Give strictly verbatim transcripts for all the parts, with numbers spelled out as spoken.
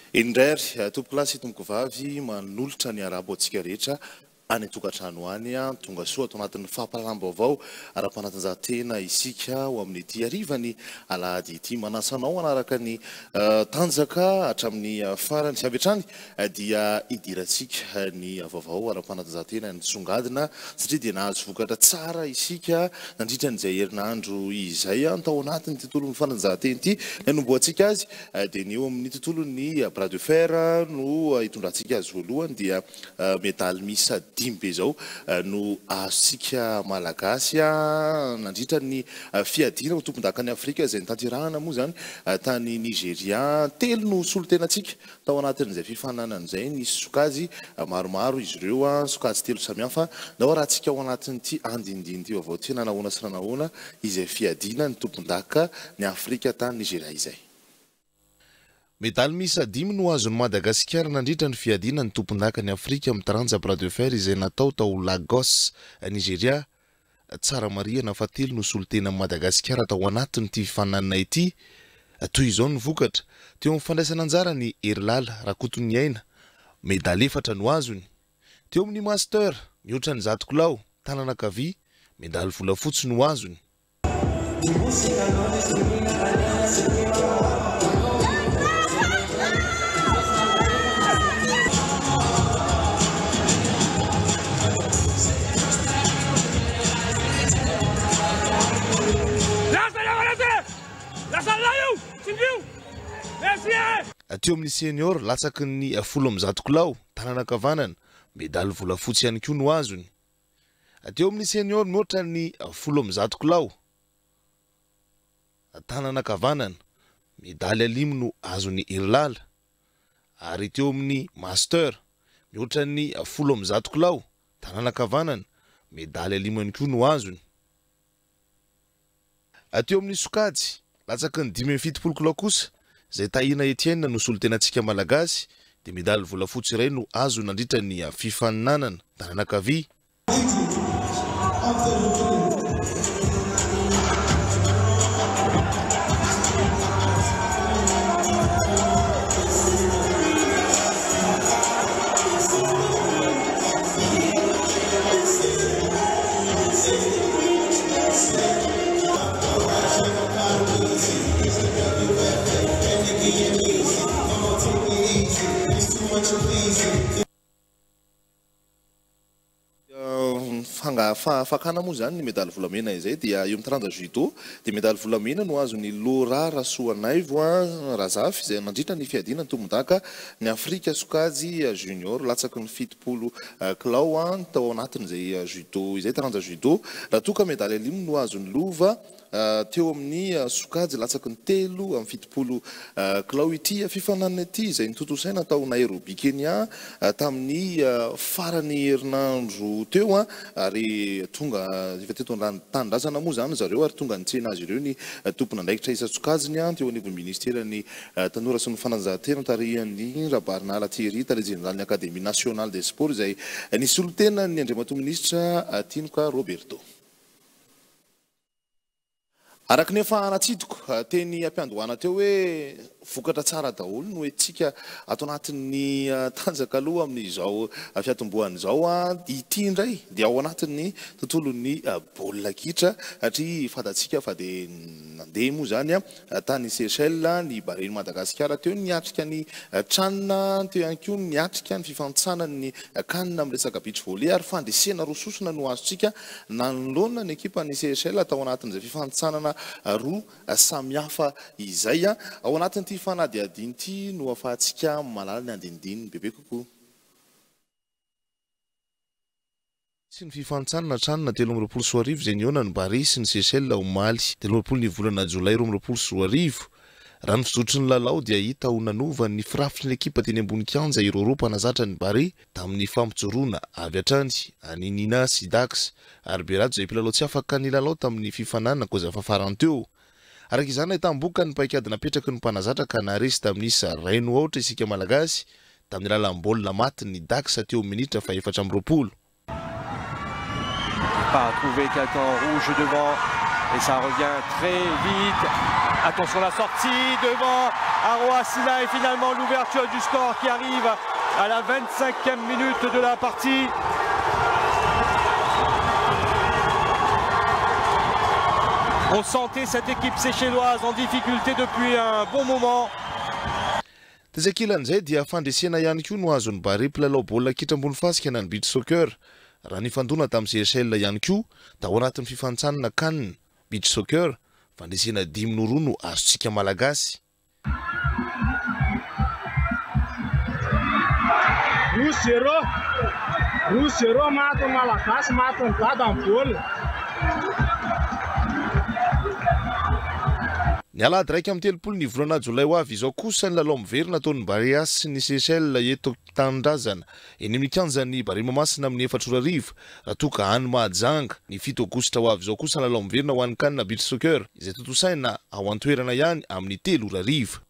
Indray tompoko lasy tompoko vavy manolotra ny arabo atsika rehetra any tokantrano any tonga soa ato anatin'ny fahapalam-baovao ara-panatanjahantena isika ao amin'ny ity arivany alahady ity manasanao anaraka ny tanjaka hatramin'ny farany sy avy hatrany dia idirantsika ny vaovao ara-panatanjahantena ny songadina satria dia nahazo vokatra tsara isika nandritra n'izay herinandro izay tao anatin'ny tontolon'ny fanatanjahantena ity ny anomboantsika azy dia ny eo amin'ny tontolon'ny bras de fer no hitondrantsika azy voalohany dia medaly misa dimy be zao no azontsika malagasy nandritra ny fiadina ho tompon-dakan'ny Afrika izay nitanterahana moa zany tany Nigeria telo no solotenantsika tao anatin'izay fifananana izay nisy sokajy maromaro izy ireo sokajy telo samihafa nao raha tsika ao anatin'ity andindiny ity vaovao ty nanahoana sy nanahoana izay fiadina ny tompon-daka ny Afrika tany Nigeria izay. Medaly misa dimy no azon'ny Madagasikara nandritra ny fiadina ny tompon-daka ny Afrika amin'ny taranja bras de fer izay natao tao Lagos, Nigeria. Tsara marihana fa telo no solotena Madagasikara tao anatin'ity fifananana ity. Toy izao ny vokatra. Teo amin'ny fandraisana anjara ny Herilala Rakotony Aina, medaly efatra no azony. Teo amin'ny master, mihoatra ny zato kilao, tanana ankavia, medaly volafotsy no azony. Teo amin'ny senior latsaky ny folo amin'ny zato kilao, tanana ankavanana, medaly volafotsy ihany koa no azony. Teo amin'ny senior mihoatra ny folo amin'ny zato kilao, tanana ankavanana, medaly alimy no azony Herilala. Ary teo amin'ny master mihoatra ny folo amin'ny zato kilao, tanana ankavanana, medaly alimy ihany koa no azony. Teo amin'ny sokajy latsaky ny dimy amby fitopolo kilao kosa, zay Tahina Etienne no solotenantsika malagasy, dia medaly volafotsy iray no azo nandritra ny fifaninanana tanana ankavia. Fanga fakana moa zany ny medaly volamena izay dia eo amin'ny taranja judo dia medaly volamena no azon'ny Laura Rasoanaivo Razafy izay nandritra ny fiadina ny tompon-daka ny Afrika sokajy junior latsaky ny fitopolo kilao tao anatin'izay judo izay taranja judo raha toa ka medaly alimy no azon'ny Lova teo amin'ny sokajy latsaky ny telo amin'ny fitopolo kilao ity fifananana ity izay nitotosaina tao Nairobi Kenya tamin'ny farany herinandro teo ary tonga efa teto an-tanindrazana moa zany zareo ary tonga nitsena azy ireo ny tompon'andraikitra isa-tsokajiny teo anivon'ny ministeran'ny tanora sy ny fanatanjahantena tarihan'ny Rabarina Thierry tare jeneral'ny Académie nationale des sports izay nisolotena ny andriamatoa minisitra Tinoka Roberto. Araka ny efa natsidiko teny ampiandohana teo hoe vokatra tsara daholo no etsika ato anatin'ny tanjaka aloha amin'izao fiatombohan'izao ity indray dia ao anatin'ny tontolon'ny baolina kitra satria fantatsika fa dia nandeha moa zany tany Seychelles ny bareny Madagasikara teo niatrika ny tranona teo ihany koa niatrika ny fifantsanan'ny kanina amin'ny resaka beach volley ary fandresena rososona no azontsika nanoloana ny ekipa ny Seychelles tao anatin'izay fifantsanana roa samihafa izay ao anatin'ity fanadiadiny ity no ahafahantsika malala ny andinidiny bebe kokoa. Sy ny fifantsanana tranona telo amby roapolo sy roa arivo izay nihaona ny Bari sy ny Seychelles omaly telo amby roapolo ny volana Jolay roa amby roapolo sy roa arivo. Raha ny fizotry ny lalao dia hita ho nanova ny firafitry ny ekipa teny ambony kianja ireo roa mpanazatra ny Bari tamin'ny fampitsorona avy hatrany any Nina sy Dax ary Berajo izay mpilalao tsy afaka ny lalao tamin'ny fifananana koza fa farany teo. Araka izany ahitam-boka ny paikady napetraky ny mpanazatra ka naharesy tamin'isa raino ohatra isika malagasy tamin'ny lalam-baolina maty ny Dax teo minitra fa efatra amby roapolo. Pas trouvé quelqu'un rouge devant et ça revient très vite. Attention la sortie devant Aroa Sina et finalement l'ouverture du score qui arrive à la vingt-cinquième minute de la partie. On sentait cette équipe séchelloise en difficulté depuis un bon moment. Tezakilan'izay dia fandresena ihany koa no azon'ny Bari mpilalao baolina kitra ambony fasika na ny beach soccer. Raha nifandona tamin'ny Seychelles ihany koa da ao anatin'ny fifantsanana CAN beach soccer fandresena dimy no roa no azontsika malagasy. roa zéro roa zéro matin'ny malagasy matin'ny dada amin'ny baolina. Ny alahady raika amin'ny telopolo ny volana jolay ho avy izao kosa ny lalao miverina ataon'ny Barias sy ny Seychelles eto Tandrazana eny amin'ny kianjan'ny Bari Mahamasina amin'ny efatra ora arivo raha toa ka any Mahajanga. Ny fito aogositra ho avy izao kosa ny lalao miverina ho an'ny CAN beach soccer izay tontosaina ao an-toerana ihany amin'ny telo ora arivo.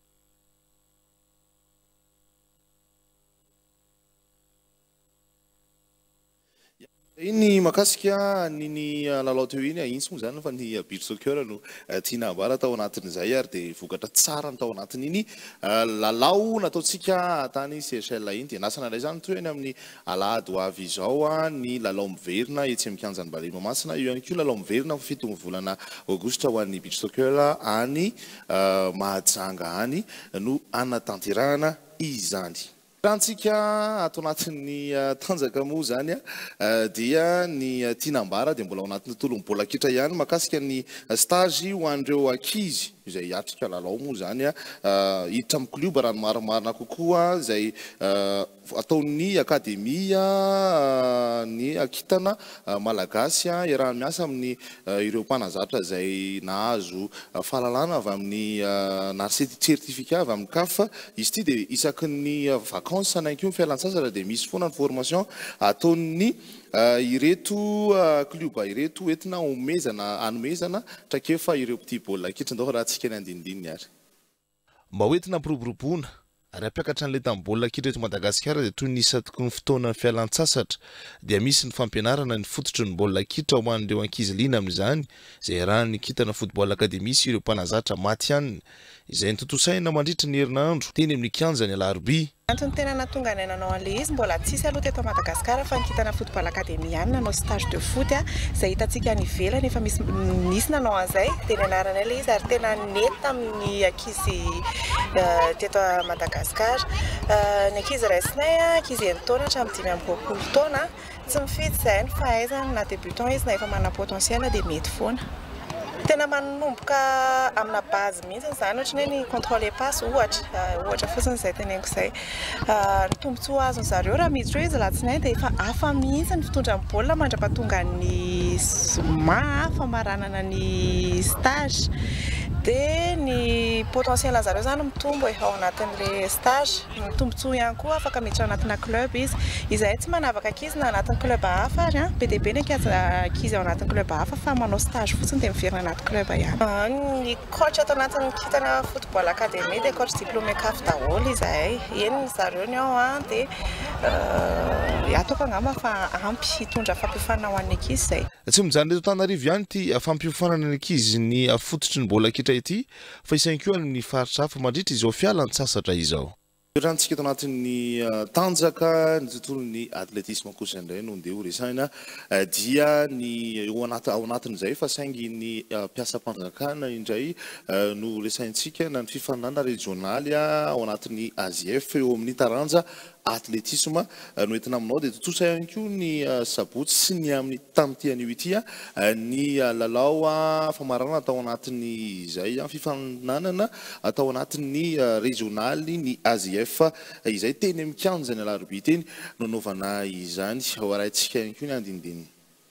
Iny makasika ny lalao teo iny intsy moa zany fa ny beach soccer no tiana ambara tao anatin'izay ary dia vokatra tsara ny tao anatin'iny lalao nataontsika tany Seychelles iny dia nasana indray zany toy eny amin'ny alahady ho avy izao ny lalao miverina etsy amin'ny kianjan'ny Bari Mahamasina. Io ihany koa lalao miverina fito volana aogositra ho an'ny beach soccer any Mahajanga any no anatanterahana izany. Rahantsika ato anatin'ny tanjaka moa zany dia ny tianambara dia mbola ao anatin'ny tontolo baolina kitra ihany makasika ny stage ho an'ireo ankizy izay atrika lalao moa zany hiditra amin'ny klioba raha ny marimarina kokoa izay ataon'ny akademia ny akitana malagasy iarahany miasa amin'ny ireo mpanazatra izay nahazo fahalalana avy amin'ny nahazo certificat avy amin'ny C A F. Izy ity dia isaky ny vacances ananky io fialan-tsasatra dia misy foana ny formation ataon'ny ireto klioba ireto entina omezana anomezana trakefa ireo petit baolina kitra ndao raha tsika ny andinidininy ary mba hoentina mpiroborobona ary ampiakatra an'ilay tamin'ny baolina kitra eto Madagasikara dia toy ny isaky ny fotoana fialan-tsasatra dia misy ny fampianarana ny fototry ny baolina kitra ho an'ireo ankizy lina amin'izany izay rahan'ny kitana football academy sy ireo mpanazatra maty ihany izay nitotosaina mandritra ny herinandro teny amin'ny kianjany Alarobia. Antony tena natonga ny nanao an'ilay izy mbola tsisy aloha teto Madagasikara fa nikitana football academy ihany nanao stage de foot izay hitantsika any ivelany efa misy nisy nanao an'izay dia nianarana ilay izy ary tena nety amin'ny ankizy teto Madagasikara. Ny ankizy raisinay ankizy enina taona hatramin'ny dimy amby roapolo taona tsy mifidy izay ny fahaizany na débutant izy na efa manana potentiel dia mety foana. Tena manomboka amina base mihitsy izany ohatry ny contrôle passe ohatra ohatra fotsiny izay teneniko izay ny tombontsoa azony zareo raha miditra eo izy latsinainy dia efa hafa mihitsy ny fitondran'ny baolina mandra-pahatonga ny zoma famaranana ny stage dia ny potentiel zareo zany mitombo ao anatin'ilay stage. Ny tombontsoa ihany koa afaka miditra anatina club izy izay tsy manavaka ankizy na anatin'ny club hafa ary be dia be ny ankizy ao anatin'ny club hafa fa manao stage fotsiny dia miverina anaty club ihany. Ny coach ato anatin'ny kitana football academy dia coach diplômé C A F daholo izahay eny zareo ny ao dia ataoko angamba fa ampy hitondra fampiofanana ho an'ny ankizy izay. Tsy mijanona eto Antananarivo ihany ity fampiofanana ny ankizy ny fototry ny baolina kitra ity fa isany koa ny faritra hafa mandritra izao fialan-tsasatra izao. Rahantsika eto anatin'ny tanjaka ny tontolon'ny atletisme kosa indray no ndeha ho resahina dia ny ao anatin'izay fa saingy ny mpiasam-panjakana indray no resahintsika na ny fifaninana regionaly ao anatin'ny A Z F eo amin'ny taranja atletisme no entina aminao dia totosa ihany koa ny sabotsy sy ny amin'ny tamin'ity ity ny lalao famarana atao anatin'ny izay fifaninanana atao anatin'ny regionaly ny A Z F izay teny amin'ny kianjany Alarobia teny no naovana izany ao arahintsika ihany koa ny andinidininy.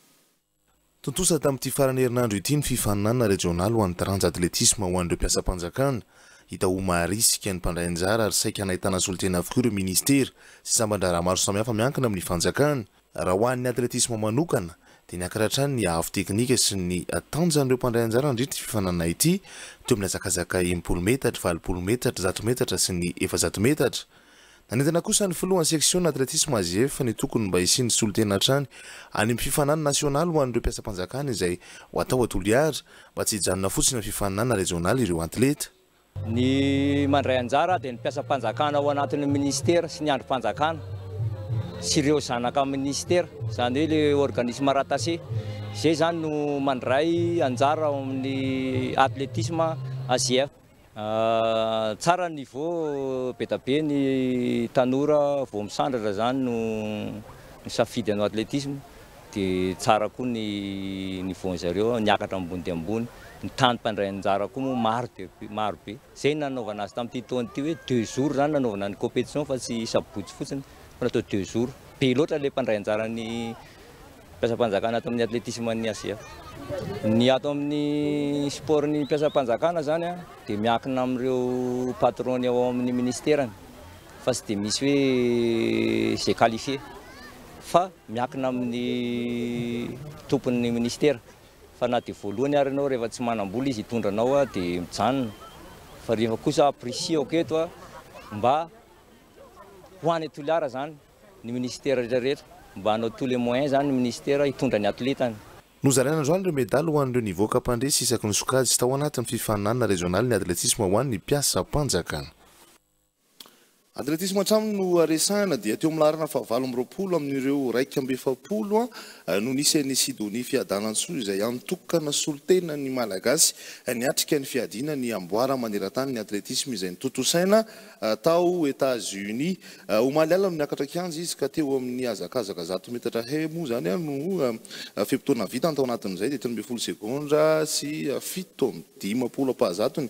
Tontosa tamin'ity farany herinandro ity ny fifaninana regionaly ho an'ny taranja atletisme ho an'ireo mpiasam-panjakana. Hita ho maharisika ny mpandray anjara ary saika nahitana solotena avokoa ireo ministera sy samban-draharaha maro samihafa miankina amin'ny fanjakana. Raha ho an'ny atletisme manokana dia niankaratrany ny avo teknika sy ny tanjan'ireo mpandray anjara andritra fifanana ity teo amin'ny hazakazaka enimpolo metatra, valopolo metatra, zato metatra sy ny efazato metatra. Nanentana kosa ny filohan'ny section atletisme A Z F ny tokony mba isiany solotena hatrany any amin'ny fifanana nasionaly ho an'ireo mpiasam-panjakana izay ho atao atoliara mba tsy hijanona fotsiny amin'ny fifanana regionaly ireo atleta. Ny mandray anjara dia ny mpiasam-panjakana ao anatin'ny ministera sy ny androm-panjakana sy ireo zanaka ministera, izany hoe le organisme rattaché. Izay zany no mandray anjara ao amin'ny atletisme A Z F. Tsara niveau be da be ny tanora vao misandratra zany no misafidy anao atletisme, dia tsara koa ny niveau-n'zareo niakatra ambony dia ambony. Ny tany mpandray anjara koa moa maro dia maro be. Izay nanaovana azy tamin'ity taona ity hoe deux jours zany nanaovana ny compétition fa tsy sabotsy fotsiny fa natao deux jours. Be loatra le mpandray anjara ny mpiasam-panjakana ato amin'ny atletisme ny A Z F. Ny ato amin'ny sport ny mpiasam-panjakana zany a dia miankina amin'ireo patrony ao amin'ny ministerany fa tsy dia misy hoe zay qualifié fa miankina amin'ny tompon'ny ministera. Fa na dia voalohany ary ianao rehefa tsy manam-bola izy hitondranao a dia mijanona, fa rehefa kosa apprécié aketo a mba ho any atoliara zany ny ministera rehetrarehetra, mba hanao tous les moyens zany ny ministera hitondra ny atletany. Nozaraina androany ireo medaly ho an'ireo niveau kapandresy isaky ny sokajy tao anatin'ny fifanana regionaly ny atletisme ho an'ny mpiasam-panjakana. Atletisme hatramy no resahana dia teo amin'ny larana fahavalo amby roapolo amin'ireo raika amby efapolo no nisy ny Sidonie Fiadanan-tsoa izay antokana solotena ny malagasy niatrika ny fiadiana ny amboara maneran-tany ny atletisme izay notontosaina tao États-Unis. Omaly ala no niakatra kianja izy ka teo amin'ny hazakazaka zato metatra he moa zany no fempotoana vita tao anatin'izay dia telo amby folo segondra sy fito amby dimapolo apahazatony.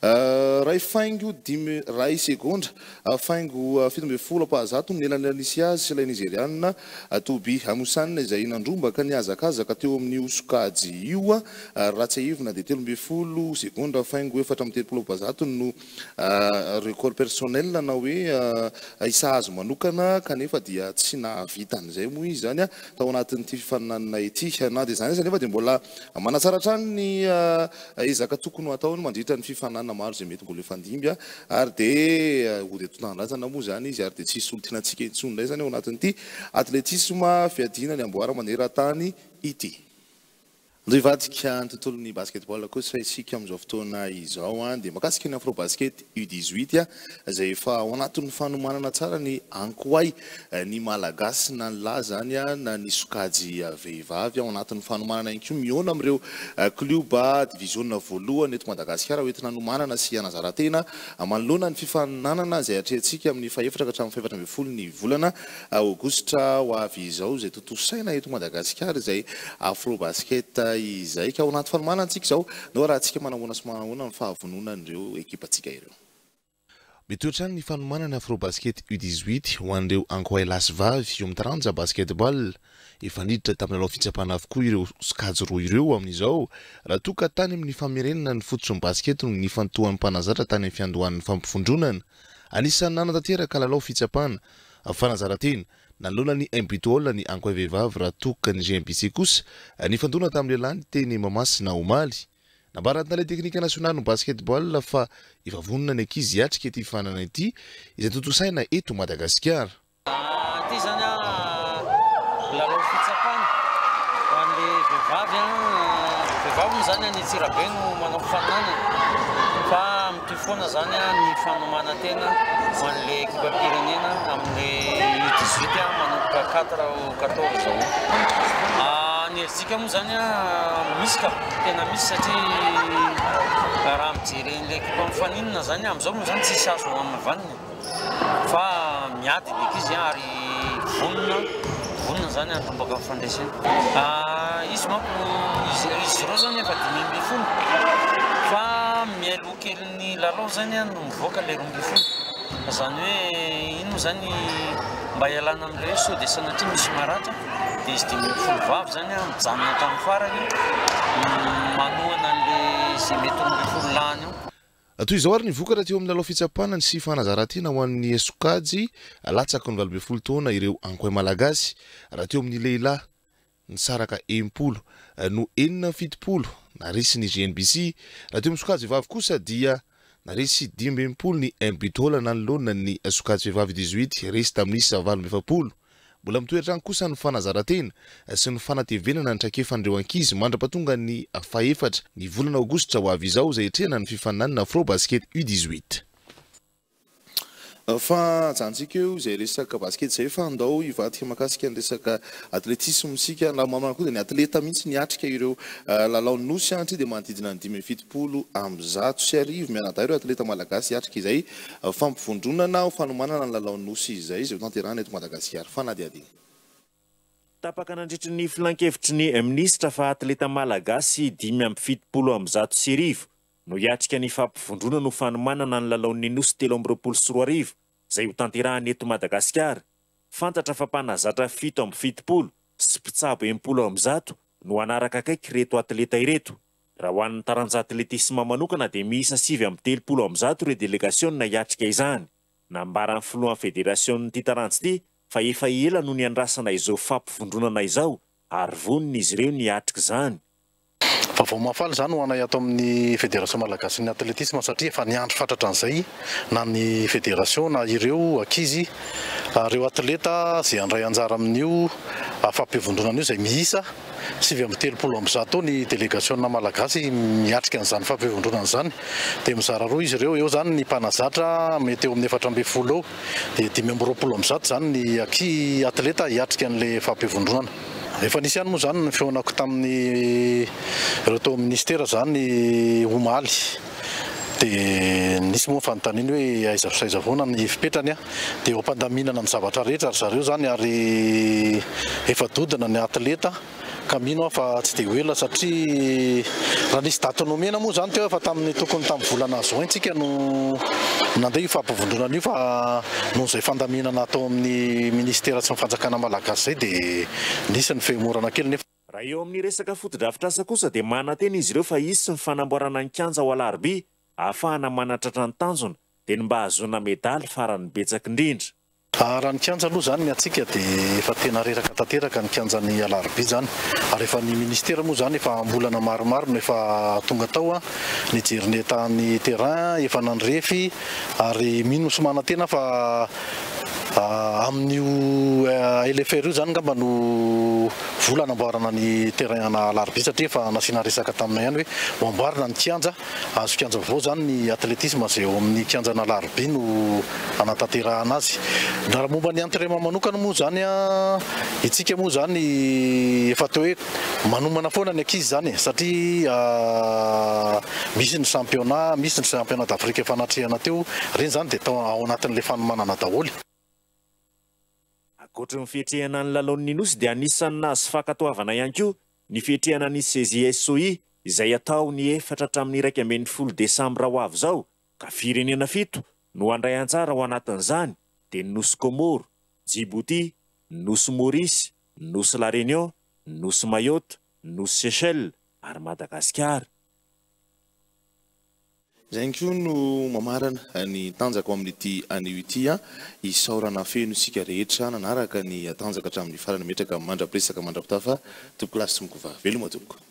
Ray faingo dimy ray segondra faingo fito amby folo apahazato ny elan'ny Alisia sy ilay nigeriana Toby Amusan izay nandrombaka ny hazakazaka teo amin'ny osokajy io Ratsahivina dia telo amby folo segondra faingo efatra amby telopolo apahazato no record personnel na hoe isa azo manokana kanefa dia tsy nahavitan'izay moa izy zany tao anatin'ity fifaninanana ity. Na dia zany nefa dia mbola manatsara hatrany ny ezaka tokony ataony mandritra ny fifanana maro izay mety mbola efandimby ary dia ody tontandratsana moa zany izy ary dia tsy solotinatsika intsony indray zany ao anatin'ity atletisme fiadiana ny amboara maneran-tany ity. Ndray vadika ny tontolon'ny basketball kosa isika amin'izao fotoana izao dia makasika ny afro basket U dix-huit izay efa ao anatin'ny fanomanana tsara ny ankoay ny malagasy na ny lahy zany na ny sokajy vehivavy ao anatin'ny fanomanana ihany koa miona amin'ireo kluba division voalohany eto Madagasikara hoentina hanomanana sy hanazara-tena manoloana ny fifaninanana izay atrehantsika amin'ny fahaefatra ka hatramin'ny fahaefatra amby folo ny volana aogositra ho avy izao izay tontosaina eto Madagasikara izay afro basket izay ka ao anaty fanomanana antsika izao no raha antsika manamona sy manamona ny fahavononan'ireo ekipantsika ireo. Mitoetrany ny fanomanana afro basket U dix-huit ho an'ireo ankoay lasy vavy eo amin'ny taranja basketball efa niditra tamin'ny lalao fitsapana avokoa ireo sokajy roa ireo amin'izao raha toa ka tany amin'ny famerenana ny fototra ny basket no ny fantohan'ny mpanazatra tany amin'ny fiandohan'ny fampifondronana anisan'ny nanatanteraka lalao fitsapana fanazara-tena nanolona ny imbitol ny ankoay vehivavy raha toka ny G M B C kosa ny fandona tamin'ny lehilahy teny Mamasina Omaly. Nabarantina ilay teknika nasionaly no basketball fa efa vonona ny ankizy hiatrika ity fifanana ity izay tontosaina eto Madagasikara. Ity zany lalao fitsapana ho an'le vehivavy vehivavy zany any Antsirabe no manao fifaninana fa amin'ity foana zany ny fanomanantena ho an'le ekipam-pirenena amin'le U dix-huit manomboka quatre au quatorze zao. Ny herisika moa zany misy ka tena misy satria raha mijery an'le ekipa mifaninana zany amin'izao moa zany tsisy azo amin'ny vaniny fa miady ny ekizy ary vonona vonona zany antombaka amin'ny fandraisana. Izy manko izy reo zany efa dimy amby folo fa mialoha kely ny lalao zany no mivoaka le roa amby folo zany hoe ino zany mba ialana amin'ireo sao dia sanatria misy maratra dia izy dimy amby folo vavy zany mijanona tamin'ny farany manohana an'le izay mety roa amby folo lany io. Toy izao ary ny vokatra teo amin'ny lalao fitsapana sy fanazara-tena ho an'ny sokajy latsaky ny valo amby folo taona ireo ankoay malagasy raha teo amin'ny lehilahy nisaraka enimpolo no enina fitopolo na risy ny G N B C raha teo amin'ny sokajy vavy kosa dia naresy dimy ambinipolo ny un-but nanolona ny sokajy vehivavy dix-huit resy tamin'ny isa valo amby efapolo. Mbola mitoetrany kosa ny fanazarantena sy ny fanatevenana ny trakefandreo ankizy mandrapatonga ny faefatra ny volana aogositra ho avy izao izay hitrehana ny fifaninana Afro Basket U dix-huit. Fa jantsika eo izay resaka basket izay fa andao hivadika mahakasika ny resaka atletisme sika na mamana koa dia ny atleta mihitsy niatrika ireo lalao nosy antry dia manodidina ny dimy fitopolo amby zato sy arivo mianadahy ireo atleta malagasy hiatrika izay fampivondronana ho fanomanana ny lalao nosy izay izay tanterahana eto Madagasikara. Fanadiadina tapaka nandritry ny filan-kevitry ny ministra fa atleta malagasy dimy amby fitopolo amby zato sy arivo no hiatrika ny fampivondronana ho fanomanana ny lalaon'ny nosy telo amby roapolo sy roa arivo izay ho tanterahana eto Madagasikara. Fantatra fa mpanazatra fito amby fitopolo sy mpitsabo enimpolo amby zato no anaraka akaiky reto atleta ireto. Raha ho an'ny taranja atletisme manokana dia miisa sivy amby telopolo amby zato ireo delegasiona hiatrika izany. Nambaran'ny filohan'ny federasion'ity taranjy ity fa efa ela no niandrasana izao fampivondronana izao ary voniny izy ireo niatrika izany. Vao mafaly zany ho anay ato amin'ny Fédération Malagasy ny atletisme satria efa niandry fatratra an'izay na ny fédération na ireo ankizy ireo atleta izay andray anjara amin'io fampivondronana io izay miisa sivy amby telopolo amby zato ny délégation malagasy miatrika an'izany fampivondronana izany dia mizara roa izy ireo eo zany ny mpanazatra mety eo amin'ny efatra amby folo eo dia dimy amby roapolo amby zato zany ny anki atleta hiatrika an'ilay fampivondronana. Efa nisy ihany moa zany ny feonako tamin'ny ireo tao ministera zany omaly dia nisy moa fanontaniany hoe aiza fisaiza foana ny fipetrany a dia eo ampandaminana ny zavatra rehetra ary zareo zany ary efa dodina ny atleta ka mino aho fa tsy dia hoela satria raha nisy daty nomena moa zany teo efa tamin'ny tokony tamin'ny volana juin tsika no nandeha io fampivondronana io fa noho izay fandaminana atao amin'ny ministera sy ny fanjakana malagasy izay dia nisy ny fehimorana kely nefa. Raha eo amin'ny resaka fotodrafitrasa kosa dia manantena izy ireo fa izy sy ny fanamboarana ny kianja ao alarobia ahafahana manatratra ny tanjona dia ny mba hahazoana medaly farany betsaka indrindra. Raha ny kianja aloha zany ny atsika dia efa tena reraka tanteraka ny kianjan'ny alarobia zany ary efa ny ministera moa zany efa mbolana maromaro no efa tonga tao a nijery ny terrain efa nandrefy ary mino sy manantena fa amin'io L F R io zany ngamba no vola anamboarana ny terrain ana alarobia satria efa nasiana resaka taminay ihany hoe ho amboarina ny kianja azo kianja vaovao zany ny atletisme izay eo amin'ny kianjana alarobia no anatanterahana azy. Raha momba ny entraînement manokana moa zany a itsika moa zany efa teo hoe manomana foana ny ankizy zany satria misy ny championnat misy ny championnat d'Afrique efa natrehana teo reny zany dia tao ao anatin'ilay fanomanana daholo. Ankoatra ny fihetrehana ny lalaon'ny nosy dia anisan'ny nahazo fankatoavana ihany koa ny fihetrehana ny C G S O I izay atao ny efatra hatramin'ny iraika ambin'ny folo desambra ho avy izao ka firenena fito no handray anjara ao anatin'izany dia nosy Comore, Djibouti, nosy Maurice, nosy La Réunion, nosy Mayotte, nosy Seychelles ary Madagasikara. Izay koa no mamarana ny tanjaka amin'ity anio ity a isaorana feno isika rehetra nanaraka ny tanjaka hatramin'ny farany metraka mandrapiresaka mandrapitafa toko lasy tsy mikova veloma toko.